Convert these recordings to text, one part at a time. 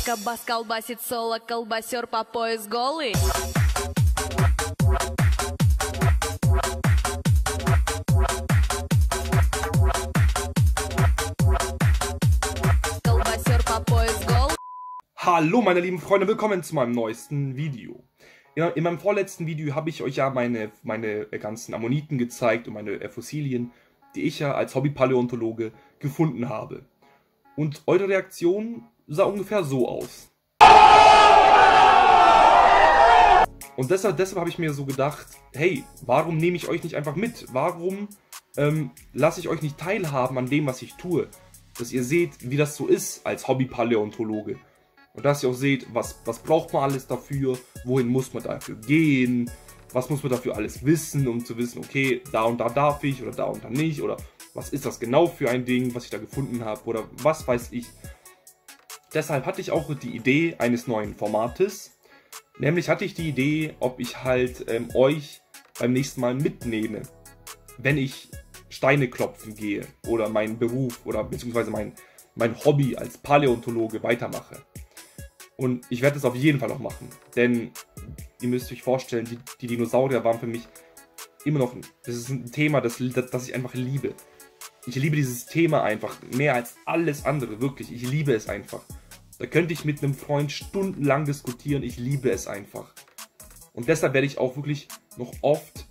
Кабас колбасит соло, колбасер по пояс голый. Колбасер по пояс голый. Hallo meine lieben Freunde, willkommen zu meinem neuesten Video. In meinem vorletzten Video habe ich euch ja meine ganzen Ammoniten gezeigt und meine Fossilien, die ich ja als Hobbypaläontologe gefunden habe. Und eure Reaktion sah ungefähr so aus. Und deshalb habe ich mir so gedacht, hey, warum nehme ich euch nicht einfach mit? Warum lasse ich euch nicht teilhaben an dem, was ich tue? Dass ihr seht, wie das so ist als Hobbypaläontologe. Und dass ihr auch seht, was braucht man alles dafür, wohin muss man dafür gehen, was muss man dafür alles wissen, um zu wissen, okay, da und da darf ich oder da und da nicht, oder was ist das genau für ein Ding, was ich da gefunden habe, oder was weiß ich. Deshalb hatte ich auch die Idee eines neuen Formates, nämlich hatte ich die Idee, ob ich halt euch beim nächsten Mal mitnehme, wenn ich Steine klopfen gehe oder meinen Beruf oder beziehungsweise mein Hobby als Paläontologe weitermache. Und ich werde es auf jeden Fall noch machen, denn ihr müsst euch vorstellen, die Dinosaurier waren für mich immer noch das ist ein Thema, das ich einfach liebe. Ich liebe dieses Thema einfach mehr als alles andere, wirklich. Ich liebe es einfach. Da könnte ich mit einem Freund stundenlang diskutieren, ich liebe es einfach. Und deshalb werde ich auch wirklich noch oft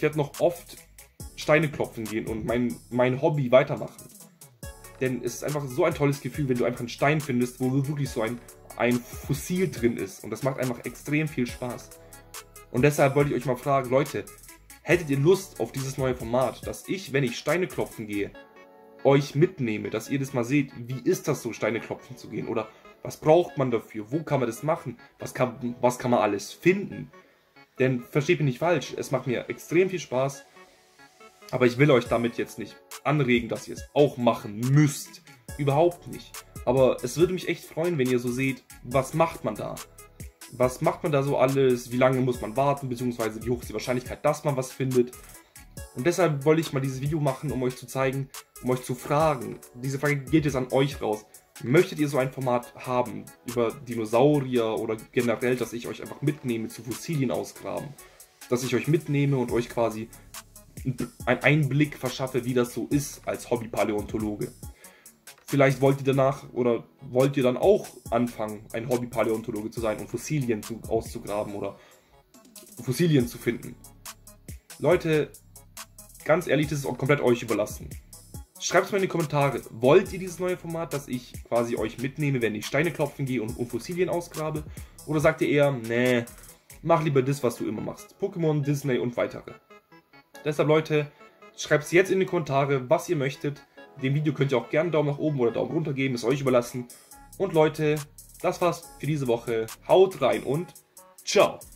Steine klopfen gehen und mein Hobby weitermachen. Denn es ist einfach so ein tolles Gefühl, wenn du einfach einen Stein findest, wo wirklich so ein Fossil drin ist. Und das macht einfach extrem viel Spaß. Und deshalb wollte ich euch mal fragen, Leute, hättet ihr Lust auf dieses neue Format, dass ich, wenn ich Steine klopfen gehe, euch mitnehme, dass ihr das mal seht, wie ist das so, Steine klopfen zu gehen? Oder was braucht man dafür? Wo kann man das machen? Was kann man alles finden? Denn, versteht mich nicht falsch, es macht mir extrem viel Spaß, aber ich will euch damit jetzt nicht anregen, dass ihr es auch machen müsst. Überhaupt nicht. Aber es würde mich echt freuen, wenn ihr so seht, was macht man da? Was macht man da so alles? Wie lange muss man warten? Beziehungsweise wie hoch ist die Wahrscheinlichkeit, dass man was findet? Und deshalb wollte ich mal dieses Video machen, um euch zu zeigen, um euch zu fragen. Diese Frage geht jetzt an euch raus. Möchtet ihr so ein Format haben über Dinosaurier oder generell, dass ich euch einfach mitnehme zu Fossilien ausgraben? Dass ich euch mitnehme und euch quasi einen Einblick verschaffe, wie das so ist als Hobbypaläontologe. Vielleicht wollt ihr danach oder wollt ihr dann auch anfangen, ein Hobbypaläontologe zu sein und Fossilien auszugraben oder Fossilien zu finden. Leute, ganz ehrlich, das ist auch komplett euch überlassen. Schreibt es mal in die Kommentare, wollt ihr dieses neue Format, dass ich quasi euch mitnehme, wenn ich Steine klopfen gehe und Fossilien ausgrabe? Oder sagt ihr eher, nee, mach lieber das, was du immer machst. Pokémon, Disney und weitere. Deshalb, Leute, schreibt es jetzt in die Kommentare, was ihr möchtet. Dem Video könnt ihr auch gerne einen Daumen nach oben oder Daumen runter geben, ist euch überlassen. Und Leute, das war's für diese Woche. Haut rein und ciao!